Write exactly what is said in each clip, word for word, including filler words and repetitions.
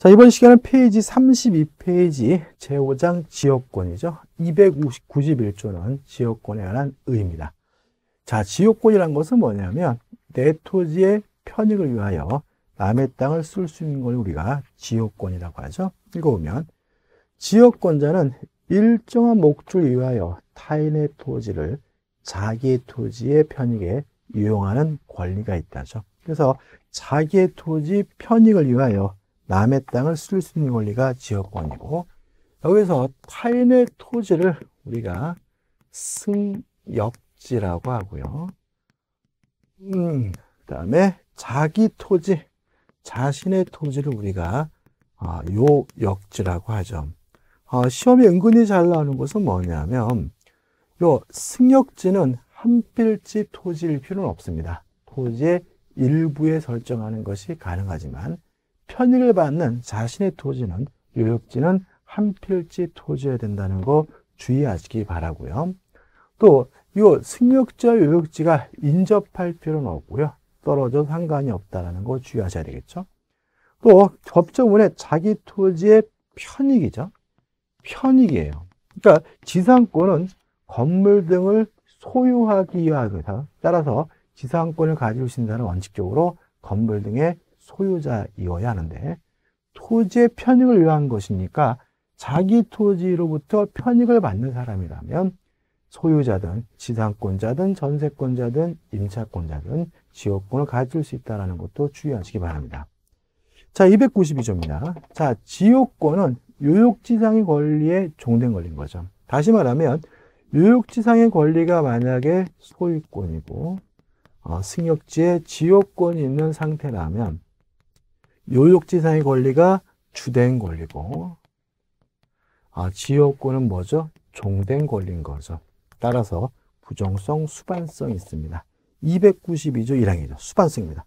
자, 이번 시간은 페이지 삼십이 페이지 제오 장 지역권이죠. 이백구십일 조는 지역권에 관한 의의입니다. 자, 지역권이란 것은 뭐냐면 내 토지의 편익을 위하여 남의 땅을 쓸 수 있는 걸 우리가 지역권이라고 하죠. 읽어보면 지역권자는 일정한 목적을 위하여 타인의 토지를 자기의 토지의 편익에 이용하는 권리가 있다죠. 그래서 자기의 토지 편익을 위하여 남의 땅을 쓸 수 있는 권리가 지역권이고, 여기서 타인의 토지를 우리가 승역지라고 하고요. 음, 그 다음에 자기 토지, 자신의 토지를 우리가 어, 요역지라고 하죠. 어, 시험에 은근히 잘 나오는 것은 뭐냐면 요 승역지는 한 필지 토지일 필요는 없습니다. 토지의 일부에 설정하는 것이 가능하지만 편익을 받는 자신의 토지는 요역지는 한 필지 토지여야 된다는 거 주의하시기 바라고요. 또 이 승역지와 요역지가 인접할 필요는 없고요. 떨어져 상관이 없다는 거 주의하셔야 되겠죠. 또 법조문에 자기 토지의 편익이죠. 편익이에요. 그러니까 지상권은 건물 등을 소유하기 위하여서, 따라서 지상권을 가지고 있다는 원칙적으로 건물 등의 소유자이어야 하는데, 토지의 편익을 위한 것이니까 자기 토지로부터 편익을 받는 사람이라면 소유자든 지상권자든 전세권자든 임차권자든 지역권을 가질 수 있다는 것도 주의하시기 바랍니다. 자, 이백구십이 조입니다. 자, 지역권은 요역지상의 권리에 종된 권리인 거죠. 다시 말하면 요역지상의 권리가 만약에 소유권이고 어, 승역지에 지역권이 있는 상태라면 요역지상의 권리가 주된 권리고 어, 지역권은 뭐죠? 종된 권리인 거죠. 따라서 부정성, 수반성이 있습니다. 이백구십이 조 일 항이죠. 수반성입니다.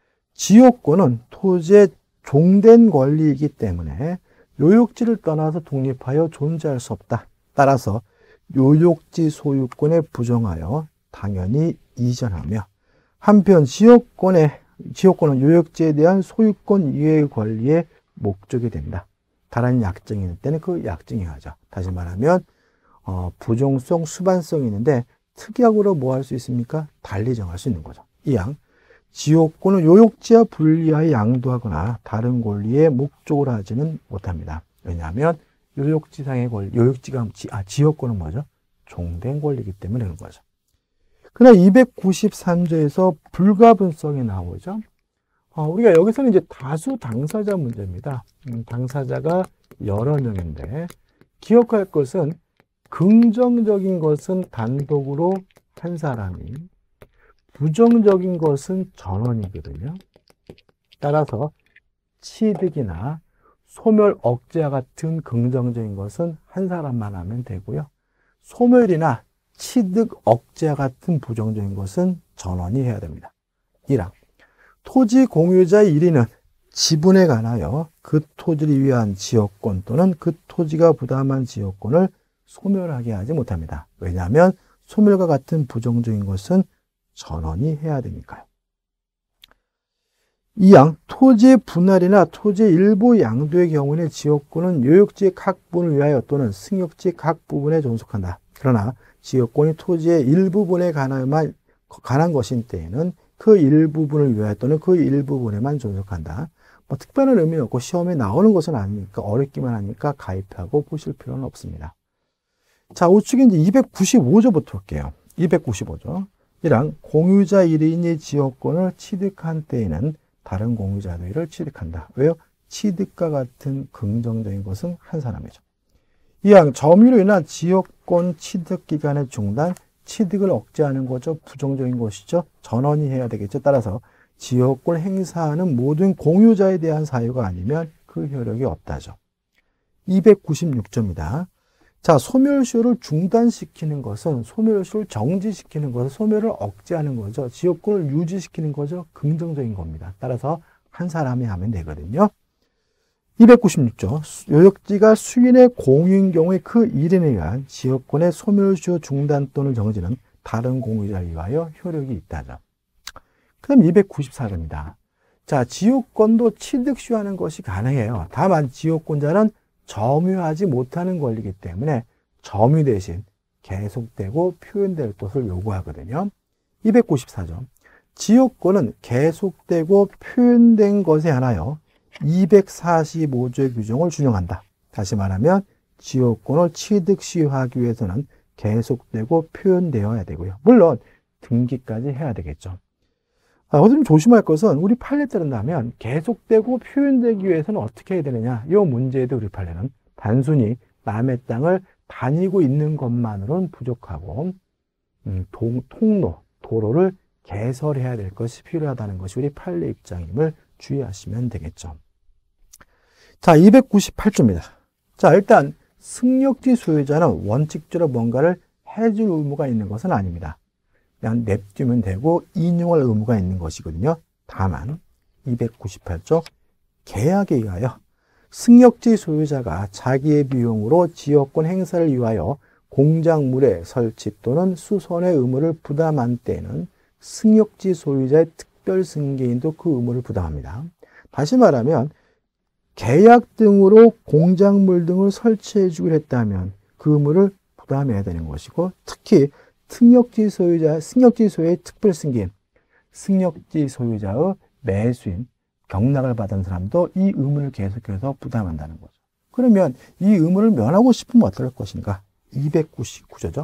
지역권은 토지의 종된 권리이기 때문에 요역지를 떠나서 독립하여 존재할 수 없다. 따라서 요역지 소유권에 부정하여 당연히 이전하며, 한편 지역권의, 지역권은 요역지에 대한 소유권 이외의 권리의 목적이 된다. 다른 약정이 있는 때는 그 약정이 하죠. 다시 말하면 어, 부정성, 수반성이 있는데 특약으로 뭐 할 수 있습니까? 달리 정할 수 있는 거죠. 이항 지역권은 요역지와 분리하여 양도하거나 다른 권리의 목적으로 하지는 못합니다. 왜냐하면 요역지상의 권리, 요역지가 아, 지역권은 뭐죠? 종된 권리이기 때문에 그런 거죠. 그러나 이백구십삼 조에서 불가분성이 나오죠. 어, 우리가 여기서는 이제 다수 당사자 문제입니다. 음, 당사자가 여러 명인데 기억할 것은 긍정적인 것은 단독으로 한 사람이, 부정적인 것은 전원이거든요. 따라서 취득이나 소멸, 억제와 같은 긍정적인 것은 한 사람만 하면 되고요. 소멸이나 취득, 억제와 같은 부정적인 것은 전원이 해야 됩니다. 일 항 토지 공유자의 일 위는 지분에 관하여 그 토지를 위한 지역권 또는 그 토지가 부담한 지역권을 소멸하게 하지 못합니다. 왜냐하면 소멸과 같은 부정적인 것은 전원이 해야 되니까요. 이 항 토지의 분할이나 토지의 일부 양도의 경우에는 지역권은 요역지의 각 부분을 위하여 또는 승역지의 각 부분에 존속한다. 그러나 지역권이 토지의 일부분에 관하여만 관한 것인 때에는 그 일부분을 위하여 또는 그 일부분에만 존속한다. 뭐 특별한 의미는 없고 시험에 나오는 것은 아니니까, 어렵기만 하니까 가입하고 보실 필요는 없습니다. 자, 우측에 이제 이백구십오 조부터 볼게요. 이백구십오 조. 일 항 공유자 일 인이 지역권을 취득한 때에는 다른 공유자도 이를 취득한다. 왜요? 취득과 같은 긍정적인 것은 한 사람이죠. 이 항 점유로 인한 지역권 취득 기간의 중단, 취득을 억제하는 거죠. 부정적인 것이죠. 전원이 해야 되겠죠. 따라서 지역권 행사하는 모든 공유자에 대한 사유가 아니면 그 효력이 없다죠. 이백구십육 조입니다. 자, 소멸시효를 중단시키는 것은, 소멸시효를 정지시키는 것은 소멸을 억제하는 거죠. 지역권을 유지시키는 거죠. 긍정적인 겁니다. 따라서 한 사람이 하면 되거든요. 이백구십육 조. 요역지가 수인의 공유인 경우에 그 일 인에 의한 지역권의 소멸시효 중단 또는 정지는 다른 공유자에 의하여 효력이 있다죠. 그 다음 이백구십사 조입니다. 자, 지역권도 취득시효하는 것이 가능해요. 다만 지역권자는 점유하지 못하는 권리이기 때문에 점유 대신 계속되고 표현될 것을 요구하거든요. 이백구십사 점. 지역권은 계속되고 표현된 것에 한하여 이백사십오 조의 규정을 준용한다. 다시 말하면 지역권을 취득시효하기 위해서는 계속되고 표현되어야 되고요. 물론 등기까지 해야 되겠죠. 아, 좀 조심할 것은 우리 판례에 따른다면 계속되고 표현되기 위해서는 어떻게 해야 되느냐. 이 문제에도 우리 판례는 단순히 남의 땅을 다니고 있는 것만으로는 부족하고 음, 동, 통로, 도로를 개설해야 될 것이 필요하다는 것이 우리 판례 입장임을 주의하시면 되겠죠. 자, 이백구십팔 조입니다. 자, 일단 승역지 소유자는 원칙적으로 뭔가를 해줄 의무가 있는 것은 아닙니다. 그냥 냅두면 되고 인용할 의무가 있는 것이거든요. 다만 이백구십팔 조 계약에 의하여 승역지 소유자가 자기의 비용으로 지역권 행사를 위하여 공작물의 설치 또는 수선의 의무를 부담한 때에는 승역지 소유자의 특별 승계인도 그 의무를 부담합니다. 다시 말하면 계약 등으로 공작물 등을 설치해 주기로 했다면 그 의무를 부담해야 되는 것이고, 특히 승역지 소유자, 승역지 소유의 특별 승계인, 승역지 소유자의 매수인, 경락을 받은 사람도 이 의무를 계속해서 부담한다는 거죠. 그러면 이 의무를 면하고 싶으면 어떨 것인가? 이백구십구 조죠.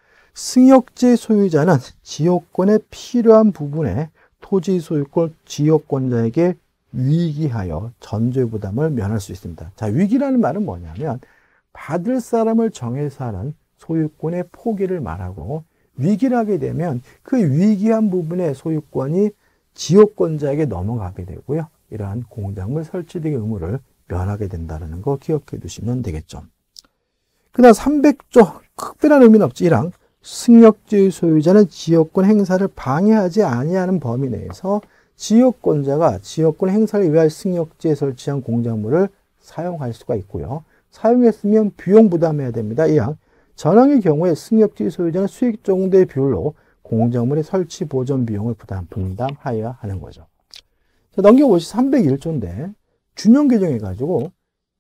승역지 소유자는 지역권에 필요한 부분에 토지 소유권 지역권자에게 위기하여 전제 부담을 면할 수 있습니다. 자, 위기라는 말은 뭐냐면 받을 사람을 정해서 하는 소유권의 포기를 말하고, 위기를 하게 되면 그 위기한 부분의 소유권이 지역권자에게 넘어가게 되고요. 이러한 공작물 설치 등의 의무를 면하게 된다는 거 기억해 두시면 되겠죠. 그 다음 삼백 조, 특별한 의미는 없지. 일 항 승역지 소유자는 지역권 행사를 방해하지 아니하는 범위 내에서 지역권자가 지역권 행사를 위하여 승역지에 설치한 공작물을 사용할 수가 있고요. 사용했으면 비용 부담해야 됩니다. 이 항 전항의 경우에 승역지 소유자는 수익 정도의 비율로 공작물의 설치 보존 비용을 부담, 분담하여야 하는 거죠. 자, 넘겨보시 삼백일 조인데 준용 개정해가지고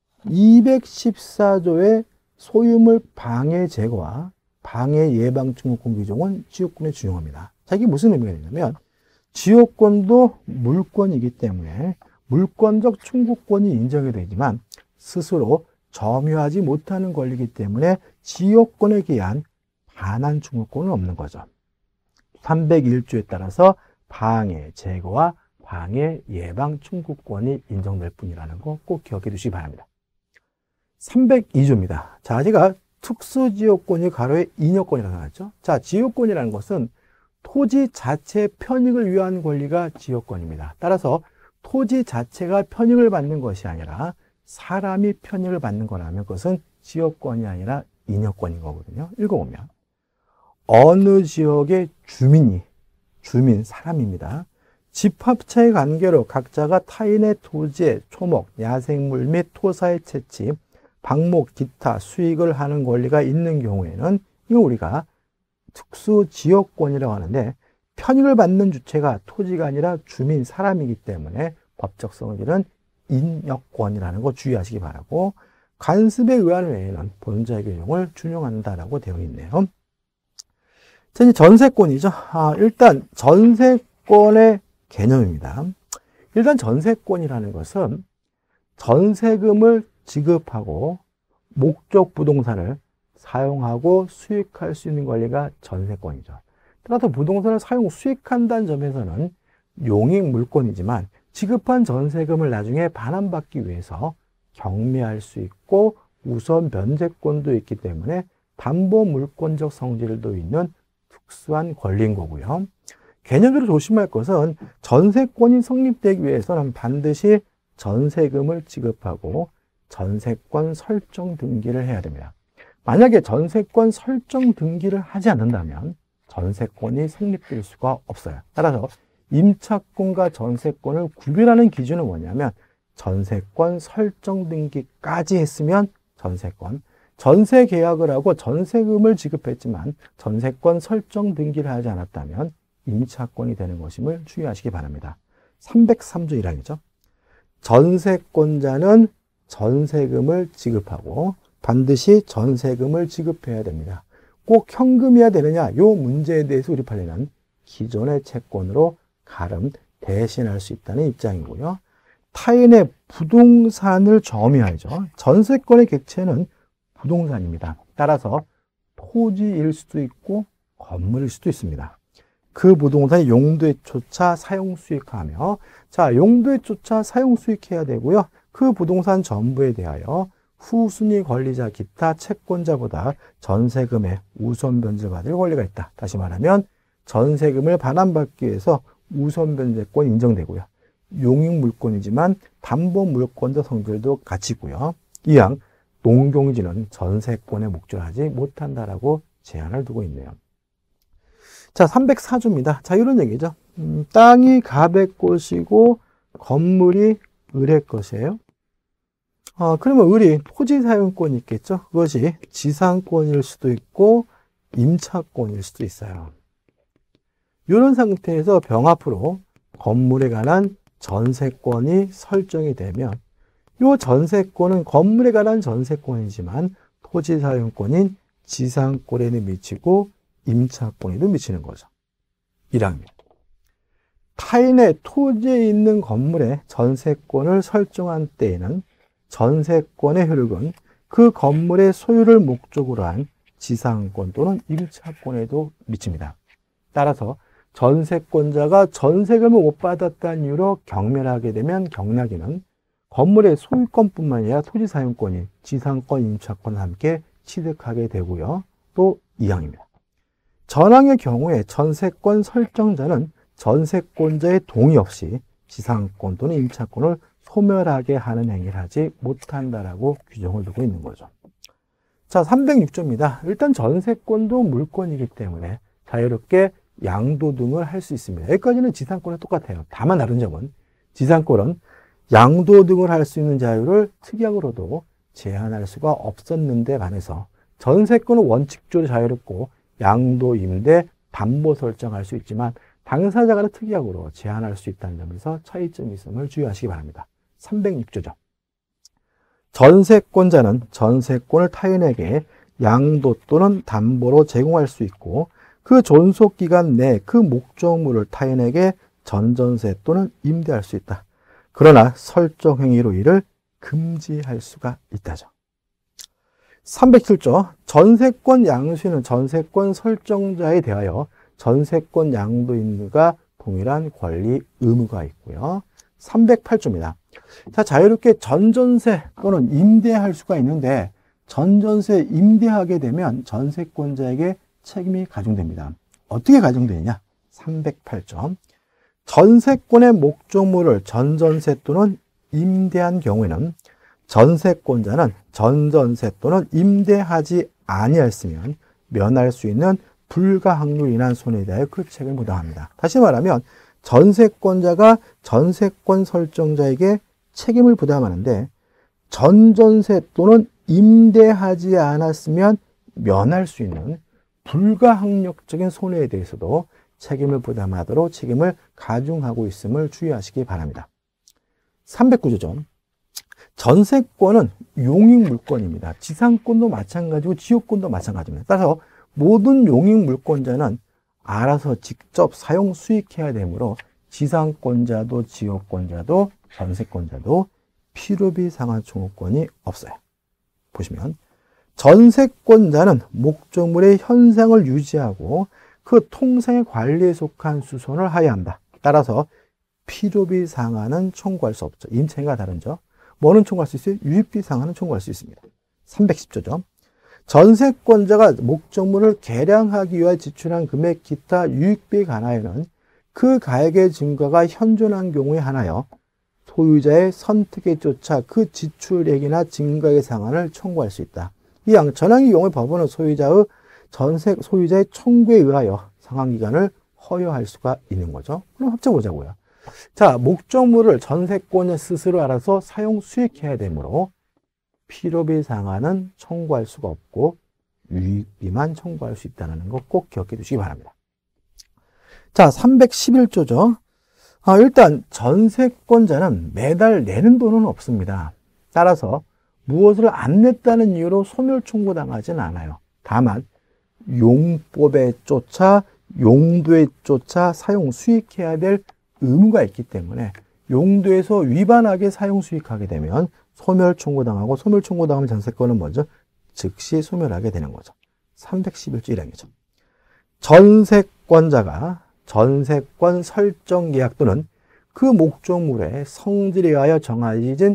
이백십사 조의 소유물 방해 제거와 방해 예방 증후권 규정은 지역권에 준용합니다. 자, 이게 무슨 의미가 되냐면 지역권도 물권이기 때문에 물권적 청구권이 인정이 되지만 스스로 점유하지 못하는 권리이기 때문에 지역권에 기한 반환 청구권은 없는 거죠. 삼백일 조에 따라서 방해 제거와 방해 예방 청구권이 인정될 뿐이라는 거 꼭 기억해 두시기 바랍니다. 삼백이 조입니다. 자, 제가 특수지역권이 가로에 인여권이라고 나왔죠. 자, 지역권이라는 것은 토지 자체의 편익을 위한 권리가 지역권입니다. 따라서 토지 자체가 편익을 받는 것이 아니라 사람이 편익을 받는 거라면 그것은 지역권이 아니라 인여권인 거거든요. 읽어보면 어느 지역의 주민이, 주민, 사람입니다. 집합차의 관계로 각자가 타인의 토지에 초목, 야생물 및 토사의 채취, 방목, 기타, 수익을 하는 권리가 있는 경우에는 이거 우리가 특수지역권이라고 하는데, 편익을 받는 주체가 토지가 아니라 주민, 사람이기 때문에 법적 성질은 인여권이라는 거 주의하시기 바라고, 관습에 의한 외에는 본자의 규정을 준용한다라고 되어 있네요. 자, 이제 전세권이죠. 아, 일단 전세권의 개념입니다. 일단 전세권이라는 것은 전세금을 지급하고 목적 부동산을 사용하고 수익할 수 있는 권리가 전세권이죠. 따라서 부동산을 사용, 수익한다는 점에서는 용익 물권이지만 지급한 전세금을 나중에 반환받기 위해서 경매할 수 있고 우선 면제권도 있기 때문에 담보 물권적 성질도 있는 특수한 권리인 거고요. 개념적으로 조심할 것은 전세권이 성립되기 위해서는 반드시 전세금을 지급하고 전세권 설정 등기를 해야 됩니다. 만약에 전세권 설정 등기를 하지 않는다면 전세권이 성립될 수가 없어요. 따라서 임차권과 전세권을 구별하는 기준은 뭐냐면 전세권 설정 등기까지 했으면 전세권, 전세 계약을 하고 전세금을 지급했지만 전세권 설정 등기를 하지 않았다면 임차권이 되는 것임을 주의하시기 바랍니다. 삼백삼 조 일 항이죠. 전세권자는 전세금을 지급하고 반드시 전세금을 지급해야 됩니다. 꼭 현금이어야 되느냐? 이 문제에 대해서 우리 판례는 기존의 채권으로 가름 대신할 수 있다는 입장이고요. 타인의 부동산을 점유하죠. 전세권의 객체는 부동산입니다. 따라서 토지일 수도 있고 건물일 수도 있습니다. 그 부동산이 용도에 쫓아 사용 수익하며, 자, 용도에 쫓아 사용 수익해야 되고요. 그 부동산 전부에 대하여 후순위 권리자 기타 채권자보다 전세금의 우선 변제를 받을 권리가 있다. 다시 말하면 전세금을 반환받기 위해서 우선 변제권 인정되고요. 용익 물권이지만 담보 물권자 성질도 같이 있고요. 이항 농경지는 전세권에 목조하지 못한다라고 제한을 두고 있네요. 자, 삼백사 조입니다. 자, 이런 얘기죠. 음, 땅이 갑의 것이고 건물이 을의 것이에요. 어, 그러면 을이 토지 사용권이 있겠죠. 그것이 지상권일 수도 있고 임차권일 수도 있어요. 이런 상태에서 병합으로 건물에 관한 전세권이 설정이 되면 이 전세권은 건물에 관한 전세권이지만 토지 사용권인 지상권에는 미치고 임차권에도 미치는 거죠. 일 항입니다. 타인의 토지에 있는 건물에 전세권을 설정한 때에는 전세권의 효력은 그 건물의 소유를 목적으로 한 지상권 또는 임차권에도 미칩니다. 따라서 전세권자가 전세금을 못 받았다는 이유로 경멸하게 되면 경락에는 건물의 소유권뿐만 아니라 토지 사용권이 지상권, 임차권과 함께 취득하게 되고요. 또 이 항입니다. 전항의 경우에 전세권 설정자는 전세권자의 동의 없이 지상권 또는 임차권을 소멸하게 하는 행위를 하지 못한다라고 규정을 두고 있는 거죠. 자, 삼백육 조입니다. 일단 전세권도 물권이기 때문에 자유롭게 양도등을 할 수 있습니다. 여기까지는 지상권과 똑같아요. 다만 다른 점은 지상권은 양도등을 할 수 있는 자유를 특약으로도 제한할 수가 없었는데 반해서 전세권은 원칙적으로 자유롭고 양도, 임대, 담보 설정할 수 있지만 당사자가 특약으로 제한할 수 있다는 점에서 차이점이 있음을 주의하시기 바랍니다. 삼백육 조죠. 전세권자는 전세권을 타인에게 양도 또는 담보로 제공할 수 있고 그 존속기간 내 그 목적물을 타인에게 전전세 또는 임대할 수 있다. 그러나 설정행위로 이를 금지할 수가 있다죠. 삼백칠 조 전세권 양수인은 전세권 설정자에 대하여 전세권 양도인과 동일한 권리, 의무가 있고요. 삼백팔 조입니다. 자, 자유롭게 전전세 또는 임대할 수가 있는데 전전세 임대하게 되면 전세권자에게 책임이 가중됩니다. 어떻게 가중되느냐? 삼백팔 조. 전세권의 목적물을 전전세 또는 임대한 경우에는 전세권자는 전전세 또는 임대하지 아니했으면 면할 수 있는 불가항력으로 인한 손해에 대하여 그 책임을 부담합니다. 다시 말하면 전세권자가 전세권 설정자에게 책임을 부담하는데 전전세 또는 임대하지 않았으면 면할 수 있는 불가항력적인 손해에 대해서도 책임을 부담하도록 책임을 가중하고 있음을 주의하시기 바랍니다. 삼백구 조죠. 전세권은 용익물권입니다. 지상권도 마찬가지고 지역권도 마찬가지입니다. 따라서 모든 용익물권자는 알아서 직접 사용 수익해야 되므로 지상권자도 지역권자도 전세권자도 필요비 상환 청구권이 없어요. 보시면 전세권자는 목적물의 현상을 유지하고 그 통상의 관리에 속한 수선을 하여야 한다. 따라서 필요비 상환은 청구할 수 없죠. 임차인과 다른죠. 뭐는 청구할 수 있어요? 유익비 상환은 청구할 수 있습니다. 삼백십 조죠. 전세권자가 목적물을 개량하기 위해 지출한 금액 기타 유익비에 관하여는 그 가액의 증가가 현존한 경우에 한하여 소유자의 선택에 쫓아 그 지출액이나 증가의 상환을 청구할 수 있다. 이 전항의 경우에 법원은 소유자의 전세 소유자의 청구에 의하여 상환기간을 허용할 수가 있는 거죠. 그럼 합쳐보자고요. 자, 목적물을 전세권자 스스로 알아서 사용 수익해야 되므로 필요비 상환은 청구할 수가 없고 유익비만 청구할 수 있다는 거 꼭 기억해 두시기 바랍니다. 자, 삼백십일 조죠. 아, 일단 전세권자는 매달 내는 돈은 없습니다. 따라서 무엇을 안 냈다는 이유로 소멸 청구당하지는 않아요. 다만 용법에 쫓아 용도에 쫓아 사용 수익해야 될 의무가 있기 때문에 용도에서 위반하게 사용 수익하게 되면 소멸 청구당하고, 소멸 청구당하면 전세권은 먼저 즉시 소멸하게 되는 거죠. 삼백십일 조 일 항이죠. 전세권자가 전세권 설정 계약 또는 그 목적물의 성질에 의하여 정해진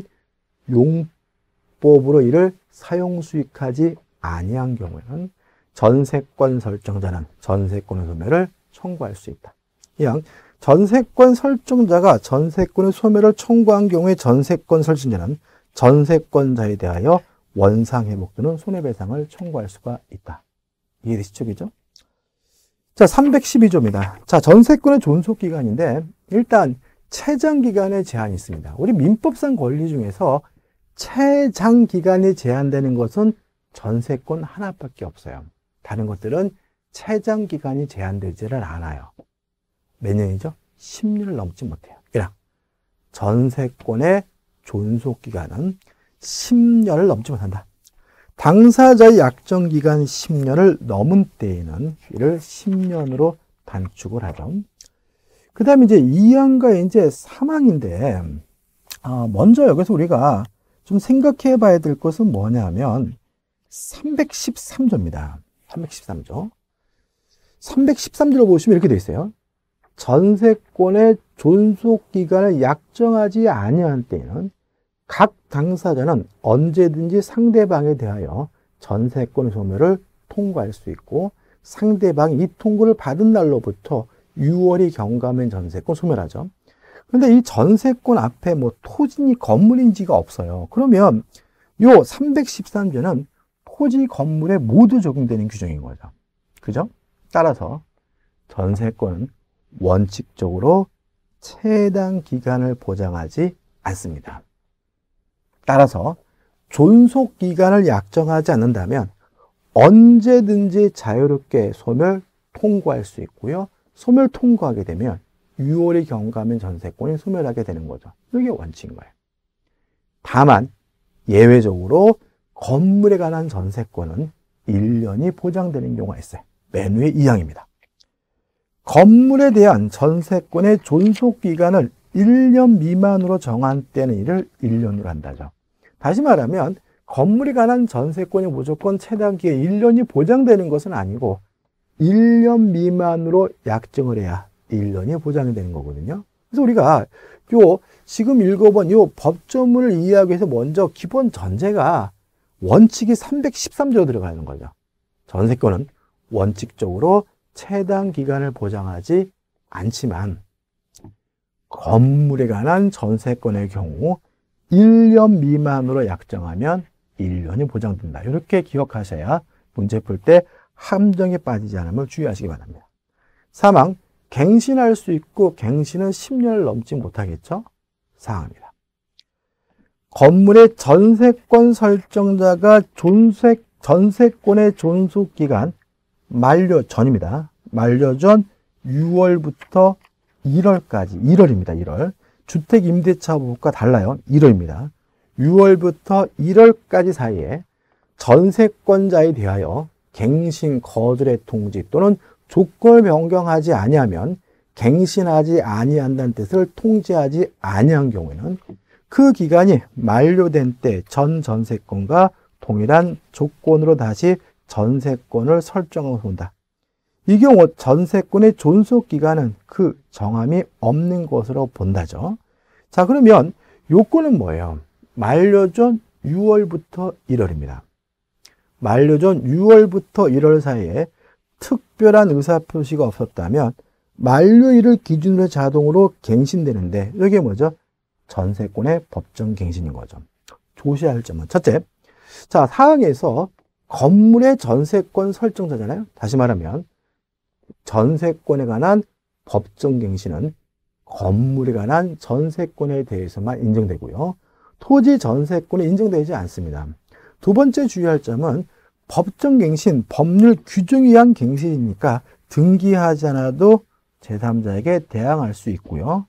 용법으로 이를 사용 수익하지 아니한 경우에는 전세권 설정자는 전세권의 소멸을 청구할 수 있다. 이왕 전세권 설정자가 전세권의 소멸을 청구한 경우에 전세권 설정자는 전세권자에 대하여 원상회복 또는 손해배상을 청구할 수가 있다. 이해되시죠? 그죠? 자, 삼백십이 조입니다. 자, 전세권의 존속기간인데 일단 최장기간에 제한이 있습니다. 우리 민법상 권리 중에서 최장기간이 제한되는 것은 전세권 하나밖에 없어요. 다른 것들은 최장기간이 제한되지를 않아요. 몇 년이죠? 십 년을 넘지 못해요. 그냥 전세권의 존속기간은 십 년을 넘지 못한다. 당사자의 약정기간 십 년을 넘은 때에는 이를 십 년으로 단축을 하죠. 그 다음에 이제 이 항과 이제 삼 항인데, 어, 먼저 여기서 우리가 좀 생각해 봐야 될 것은 뭐냐면, 삼백십삼 조입니다. 삼백십삼 조. 삼백십삼 조를 보시면 이렇게 되어 있어요. 전세권의 존속기간을 약정하지 아니한 때에는 각 당사자는 언제든지 상대방에 대하여 전세권 소멸을 통고할 수 있고, 상대방이 이 통고를 받은 날로부터 유 월이 경과하면 전세권 소멸하죠. 그런데 이 전세권 앞에 뭐 토지니 건물인지가 없어요. 그러면 요 삼백십삼 조는 토지 건물에 모두 적용되는 규정인 거죠. 그죠? 따라서 전세권은 원칙적으로 최단 기간을 보장하지 않습니다. 따라서 존속 기간을 약정하지 않는다면 언제든지 자유롭게 소멸 통고할 수 있고요. 소멸 통고하게 되면 유 월이 경과하면 전세권이 소멸하게 되는 거죠. 이게 원칙인 거예요. 다만 예외적으로 건물에 관한 전세권은 일 년이 보장되는 경우가 있어요. 맨 위에 이 항입니다. 건물에 대한 전세권의 존속기간을 일 년 미만으로 정한 때는 이를 일 년으로 한다죠. 다시 말하면 건물에 관한 전세권이 무조건 최단 기간 일 년이 보장되는 것은 아니고 일 년 미만으로 약정을 해야 일 년이 보장이 되는 거거든요. 그래서 우리가 요 지금 읽어본 요 법조문을 이해하기 위해서 먼저 기본 전제가 원칙이 삼백십삼 조로 들어가는 거죠. 전세권은 원칙적으로 최단 기간을 보장하지 않지만 건물에 관한 전세권의 경우 일 년 미만으로 약정하면 일 년이 보장된다. 이렇게 기억하셔야 문제 풀 때 함정에 빠지지 않음을 주의하시기 바랍니다. 삼 항, 갱신할 수 있고 갱신은 십 년을 넘지 못하겠죠? 사 항입니다. 건물의 전세권 설정자가 존세, 전세권의 존속기간 만료 전입니다. 만료 전 유 월부터 일 월까지, 일 월입니다. 일 월. 주택임대차법과 달라요. 일 월입니다. 유 월부터 일 월까지 사이에 전세권자에 대하여 갱신, 거절의 통지 또는 조건을 변경하지 아니하면 갱신하지 아니한다는 뜻을 통지하지 아니한 경우에는 그 기간이 만료된 때 전 전세권과 동일한 조건으로 다시 전세권을 설정하고 본다. 이 경우 전세권의 존속기간은 그 정함이 없는 것으로 본다죠. 자, 그러면 요건은 뭐예요? 만료 전 유 월부터 일 월입니다. 만료 전 유 월부터 일 월 사이에 특별한 의사표시가 없었다면 만료일을 기준으로 자동으로 갱신되는데 이게 뭐죠? 전세권의 법정 갱신인 거죠. 조시해야 할 점은 첫째, 자, 사 항에서 건물의 전세권 설정자잖아요. 다시 말하면 전세권에 관한 법정 갱신은 건물에 관한 전세권에 대해서만 인정되고요. 토지 전세권에 인정되지 않습니다. 두 번째 주의할 점은 법정 갱신, 법률 규정에 의한 갱신이니까 등기하지 않아도 제삼자에게 대항할 수 있고요.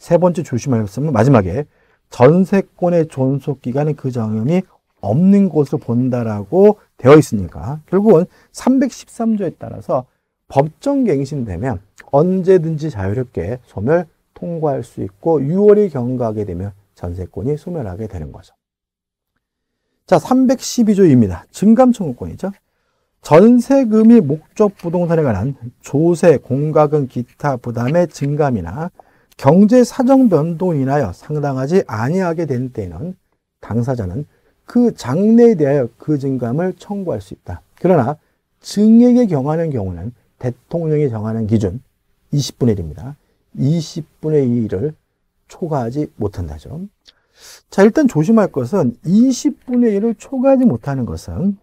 세 번째 조심할 것은 마지막에 전세권의 존속기간은 그 정음이 없는 곳을 본다라고 되어 있으니까 결국은 삼백십삼 조에 따라서 법정갱신되면 언제든지 자유롭게 소멸 통과할 수 있고 유월이 경과하게 되면 전세권이 소멸하게 되는 거죠. 자, 삼백십이 조입니다. 증감청구권이죠. 전세금이 목적 부동산에 관한 조세, 공과금, 기타 부담의 증감이나 경제 사정 변동을 인하여 상당하지 아니하게 된 때에는 당사자는 그 장래에 대하여 그 증감을 청구할 수 있다. 그러나 증액에 경하는 경우는 대통령이 정하는 기준 이십분의 일입니다. 이십분의 이를 초과하지 못한다죠. 자, 일단 조심할 것은 이십분의 일을 초과하지 못하는 것은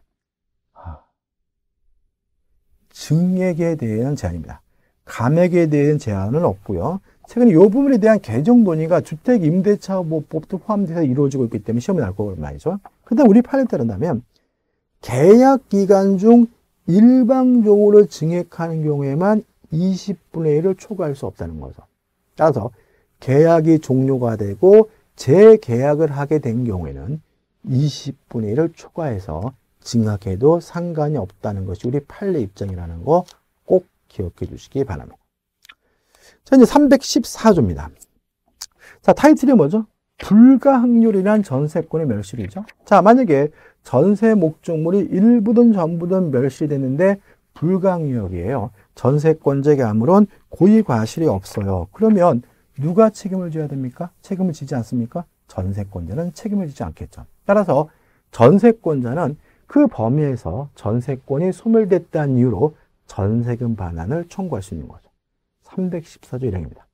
증액에 대한 제한입니다. 감액에 대한 제한은 없고요. 최근에 이 부분에 대한 개정 논의가 주택임대차보호법도 포함돼서 이루어지고 있기 때문에 시험에 나올 거란 말이죠. 그런데 우리 판례에 따른다면 계약 기간 중 일방적으로 증액하는 경우에만 이십분의 일을 초과할 수 없다는 거죠. 따라서 계약이 종료가 되고 재계약을 하게 된 경우에는 이십분의 일을 초과해서 증액해도 상관이 없다는 것이 우리 판례 입장이라는 거 꼭 기억해 주시기 바랍니다. 자, 이제 삼백십사 조입니다. 자, 타이틀이 뭐죠? 불가항률이란 전세권의 멸실이죠. 자, 만약에 전세 목적물이 일부든 전부든 멸실됐는데 불가항력이에요. 전세권자에게 아무런 고의 과실이 없어요. 그러면 누가 책임을 져야 됩니까? 책임을 지지 않습니까? 전세권자는 책임을 지지 않겠죠. 따라서 전세권자는 그 범위에서 전세권이 소멸됐다는 이유로 전세금 반환을 청구할 수 있는 거죠. 삼백십사 조 일 항입니다.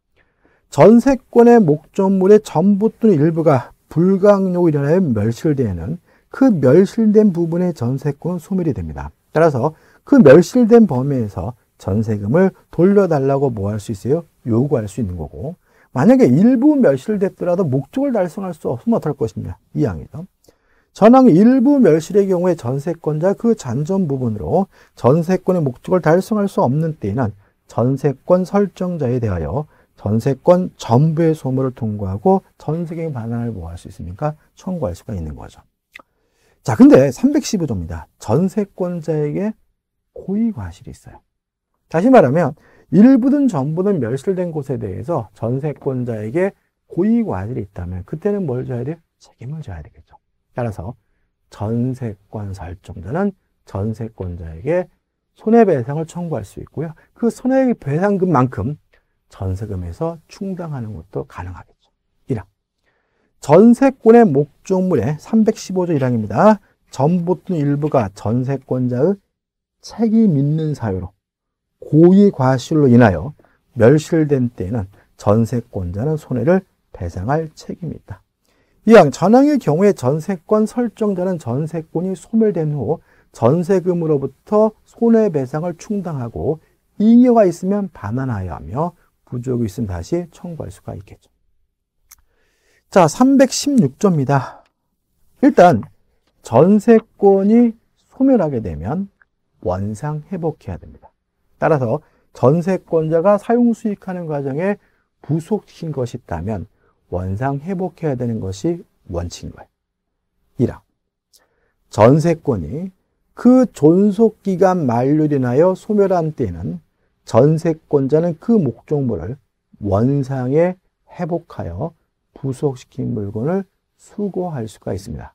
전세권의 목적물의 전부 또는 일부가 불가항력으로 인하여 멸실되는 그 멸실된 부분의 전세권은 소멸이 됩니다. 따라서 그 멸실된 범위에서 전세금을 돌려달라고 뭐 할 수 있어요? 요구할 수 있는 거고, 만약에 일부 멸실됐더라도 목적을 달성할 수 없으면 어떨 것이냐, 이 항이죠. 전항 일부 멸실의 경우에 전세권자 그 잔존 부분으로 전세권의 목적을 달성할 수 없는 때에는 전세권 설정자에 대하여 전세권 전부의 소멸을 통과하고 전세금 반환을 뭐 할 수 있습니까? 청구할 수가 있는 거죠. 자, 근데 삼백십오 조입니다. 전세권자에게 고의 과실이 있어요. 다시 말하면 일부든 전부든 멸실된 곳에 대해서 전세권자에게 고의 과실이 있다면 그때는 뭘 져야 돼요? 책임을 져야 되겠죠. 따라서 전세권 설정자는 전세권자에게 손해배상을 청구할 수 있고요. 그 손해배상금만큼 전세금에서 충당하는 것도 가능하겠죠. 일 항. 전세권의 목적물의 삼백십오 조 일 항입니다. 전부 또는 일부가 전세권자의 책임 있는 사유로 고의 과실로 인하여 멸실된 때에는 전세권자는 손해를 배상할 책임이 있다. 이 항, 전항의 경우에 전세권 설정자는 전세권이 소멸된 후 전세금으로부터 손해배상을 충당하고 잉여가 있으면 반환하여야 하며 부족이 있으면 다시 청구할 수가 있겠죠. 자, 삼백십육 조입니다. 일단 전세권이 소멸하게 되면 원상 회복해야 됩니다. 따라서 전세권자가 사용 수익하는 과정에 부속시킨 것이 있다면 원상 회복해야 되는 것이 원칙인 거예요. 일 항. 전세권이 그 존속기간 만료로 인하여 소멸한 때에는 전세권자는 그 목적물을 원상에 회복하여 부속시킨 물건을 수거할 수가 있습니다.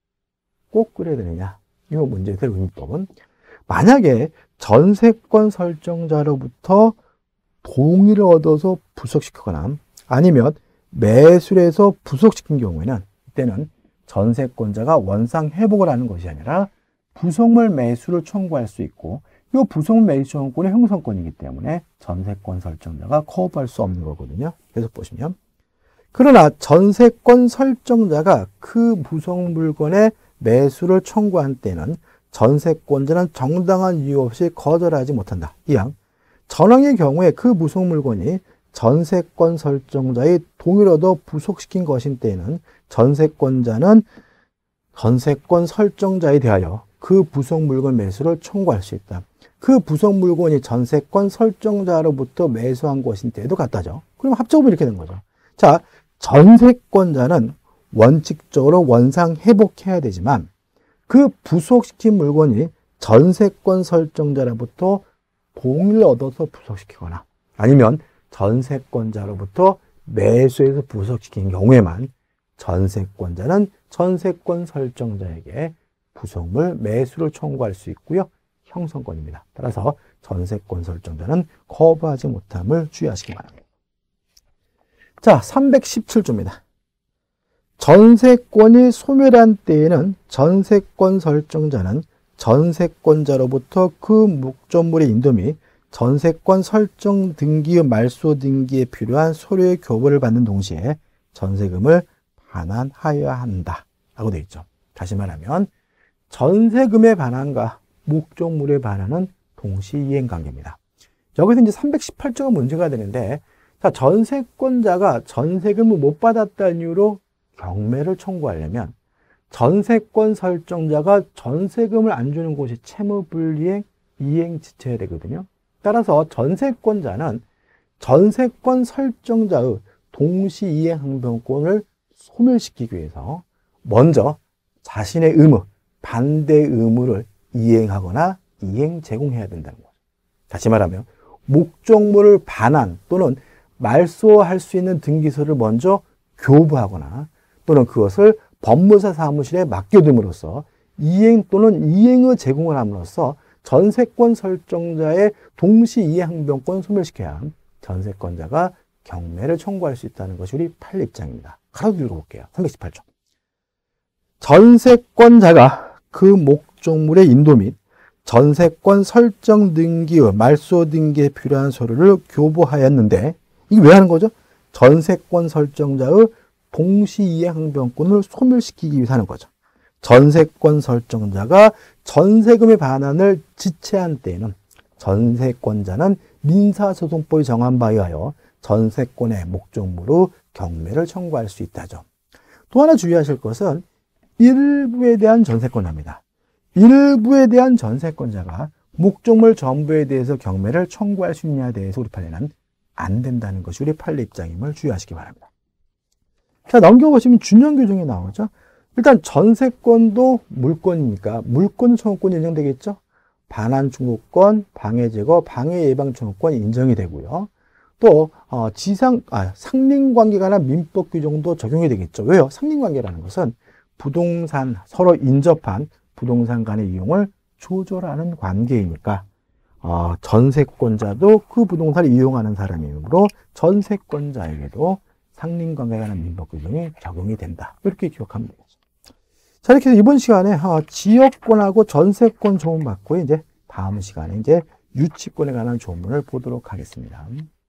꼭 그래야 되느냐? 이 문제에 대한 의미법은 만약에 전세권 설정자로부터 동의를 얻어서 부속시키거나 아니면 매수해서 부속시킨 경우에는 이때는 전세권자가 원상 회복을 하는 것이 아니라 부속물 매수를 청구할 수 있고 이 부속물 매수 청구권이 형성권이기 때문에 전세권 설정자가 거부할 수 없는 거거든요. 계속 보시면 그러나 전세권 설정자가 그 부속물건의 매수를 청구한 때는 전세권자는 정당한 이유 없이 거절하지 못한다. 이 항. 전항의 경우에 그 부속물건이 전세권 설정자의 동의를 얻어 부속시킨 것인 때에는 전세권자는 전세권 설정자에 대하여 그 부속물건 매수를 청구할 수 있다. 그 부속물건이 전세권 설정자로부터 매수한 것인 때에도 같다죠. 그럼 합작으로 이렇게 된 거죠. 자, 전세권자는 원칙적으로 원상 회복해야 되지만 그 부속시킨 물건이 전세권 설정자로부터 동의를 얻어서 부속시키거나 아니면 전세권자로부터 매수해서 부속시킨 경우에만 전세권자는 전세권 설정자에게 부속물 매수를 청구할 수 있고요. 형성권입니다. 따라서 전세권 설정자는 거부하지 못함을 주의하시기 바랍니다. 자, 삼백십칠 조입니다. 전세권이 소멸한 때에는 전세권 설정자는 전세권자로부터 그 목적물의 인도 및 전세권 설정 등기의 말소 등기에 필요한 서류의 교부를 받는 동시에 전세금을 반환하여야 한다 라고 되어 있죠. 다시 말하면 전세금의 반환과 목적물의 반환은 동시이행관계입니다. 여기서 이제 삼백십팔 조가 문제가 되는데, 자, 전세권자가 전세금을 못 받았다는 이유로 경매를 청구하려면 전세권 설정자가 전세금을 안 주는 곳이 채무불이행, 이행지체해야 되거든요. 따라서 전세권자는 전세권 설정자의 동시이행 항변권을 소멸시키기 위해서 먼저 자신의 의무, 반대 의무를 이행하거나 이행 제공해야 된다는 거죠. 다시 말하면 목적물을 반환 또는 말소할 수 있는 등기소를 먼저 교부하거나 또는 그것을 법무사 사무실에 맡겨둠으로써 이행 또는 이행의 제공을 함으로써 전세권 설정자의 동시 이행 항변권 소멸시켜야 전세권자가 경매를 청구할 수 있다는 것이 우리 판례 입장입니다. 하나도 읽어볼게요. 삼백십팔 조. 전세권자가 그 목적물의 인도 및 전세권 설정 등기의 말소 등기에 필요한 서류를 교부하였는데, 이게 왜 하는 거죠? 전세권 설정자의 동시 이행 항변권을 소멸시키기 위해서 하는 거죠. 전세권 설정자가 전세금의 반환을 지체한 때에는 전세권자는 민사소송법이 정한 바에 의하여 전세권의 목적물의 경매를 청구할 수 있다죠. 또 하나 주의하실 것은 일부에 대한 전세권자입니다. 일부에 대한 전세권자가 목적물 전부에 대해서 경매를 청구할 수 있냐에 대해서 우리 판례는 안 된다는 것이 우리 판례 입장임을 주의하시기 바랍니다. 자, 넘겨보시면 준용 규정이 나오죠. 일단 전세권도 물권이니까 물권 청구권이 인정되겠죠. 반환 청구권, 방해 제거, 방해 예방 청구권이 인정이 되고요. 또 어, 지상 아, 상린관계에 관한 민법 규정도 적용이 되겠죠. 왜요? 상린관계라는 것은 부동산 서로 인접한 부동산 간의 이용을 조절하는 관계이니까 어, 전세권자도 그 부동산을 이용하는 사람이므로 전세권자에게도 상린관계에 관한 민법 규정이 적용이 된다. 이렇게 기억하면 되겠죠. 자, 이렇게 해서 이번 시간에 어, 지역권하고 전세권 조문 받고 이제 다음 시간에 이제 유치권에 관한 조문을 보도록 하겠습니다.